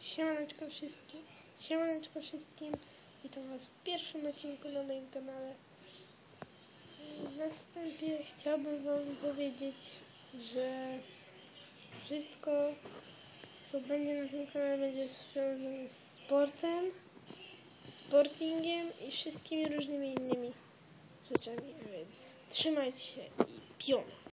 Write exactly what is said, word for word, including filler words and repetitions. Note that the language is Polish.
Siemaneczko wszystkim, siemaneczko wszystkim, witam was w pierwszym odcinku na moim kanale. Na wstępie chciałbym wam powiedzieć, że wszystko co będzie na tym kanale będzie związane z sportem, sportingiem i wszystkimi różnymi innymi rzeczami, a więc trzymajcie się i pion!